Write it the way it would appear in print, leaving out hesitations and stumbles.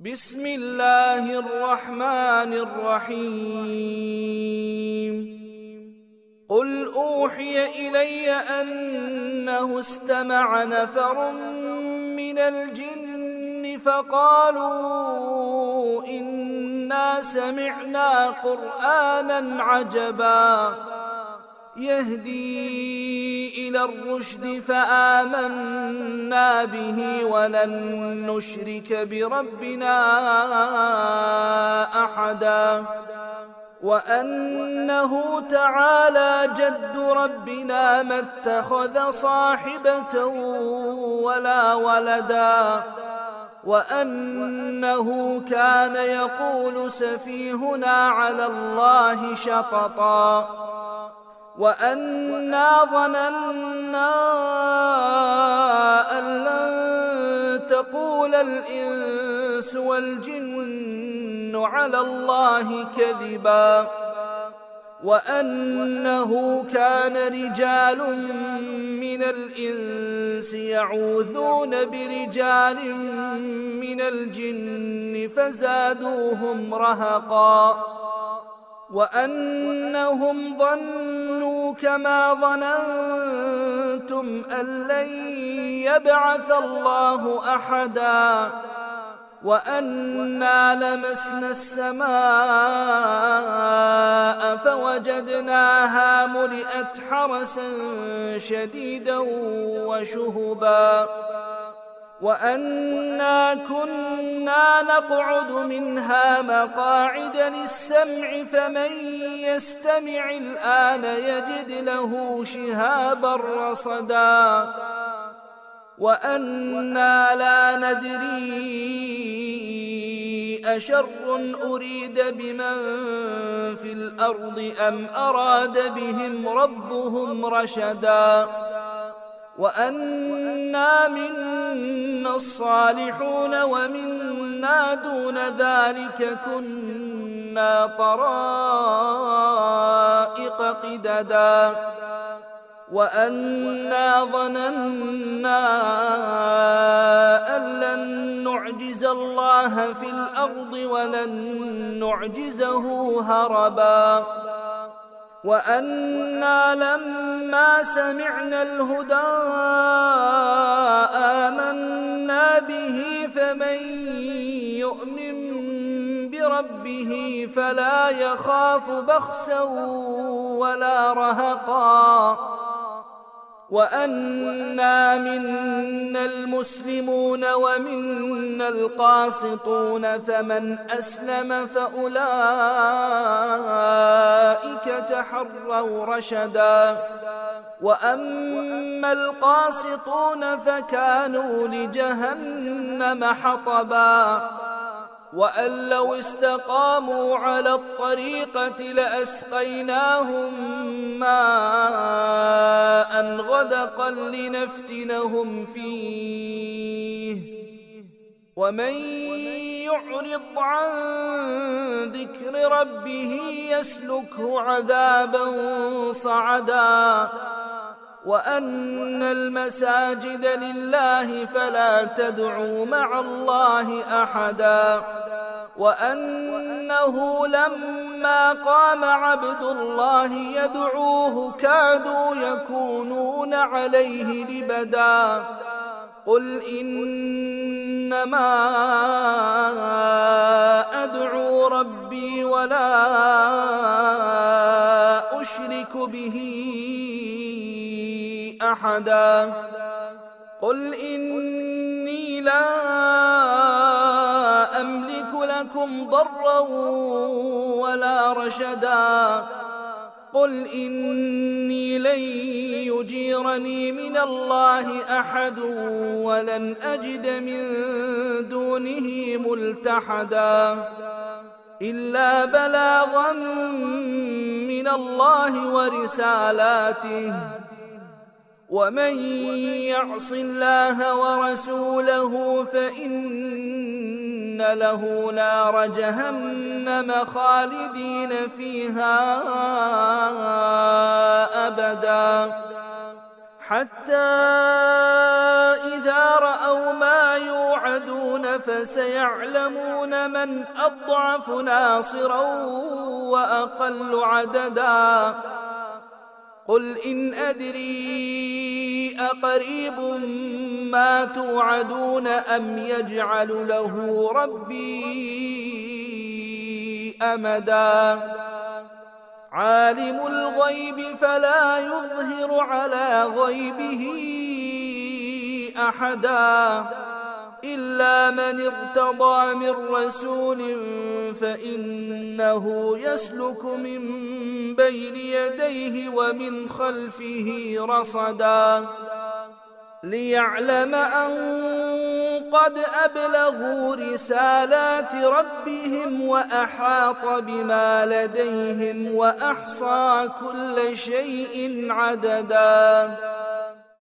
بسم الله الرحمن الرحيم قل أوحي إلي أنه استمع نفر من الجن فقالوا إنا سمعنا قرآنا عجبا يهدي إلى الرشد فآمنا به ولن نشرك بربنا أحدا وأنه تعالى جد ربنا ما اتخذ صاحبة ولا ولدا وأنه كان يقول سفيهنا على الله شططا وأنا ظننا أن لن تقول الإنس والجن على الله كذبا وأنه كان رجال من الإنس يعوذون برجال من الجن فزادوهم رهقا وأنهم ظنوا كما ظننتم أن لن يبعث الله أحدا وأنا لمسنا السماء فوجدناها ملئت حرسا شديدا وشهبا وأنا كنا نقعد منها مقاعد للسمع فمن يستمع الآن يجد له شهابا رصدا وأنا لا ندري أشر أريد بمن في الأرض أم أراد بهم ربهم رشدا وأنا منا الصالحون ومنا دون ذلك كنا طرائق قددا وأنا ظننا أن لن نعجز الله في الأرض ولن نعجزه هربا وأنا لما سمعنا الهدى آمنا به فمن يؤمن بربه فلا يخاف بخسا ولا رهقا وأنا منا المسلمون ومنا القاسطون فمن أسلم فأولئك تحروا رشدا وأما القاسطون فكانوا لجهنم حطبا وأن لو استقاموا على الطريقة لأسقيناهم ماء غدقا لنفتنهم فيه ومن يعرض عن ذكر ربه يسلكه عذابا صعدا وأن المساجد لله فلا تدعوا مع الله أحدا وأنه لما قام عبد الله يدعوه كادوا يكونون عليه لبدا قل إنما أدعو ربي ولا أشرك به أحدا قل إني لا أملك لكم ضرا ولا رشدا قل إني لن يجيرني من الله أحد ولن أجد من دونه ملتحدا إلا بلاغا من الله ورسالاته ومن يعص الله ورسوله فإن له نار جهنم خالدين فيها أبدا حتى إذا رأوا ما يوعدون فسيعلمون من أضعف ناصرا وأقل عددا قل إن أدري أقريب ما توعدون أم يجعل له ربي أمدا عالم الغيب فلا يظهر على غيبه أحدا إلا من ارتضى من رسول فإنه يسلك من بين يديه ومن خلفه رصدا ليعلم أن قد أبلغوا رسالات ربهم وأحاط بما لديهم وأحصى كل شيء عددا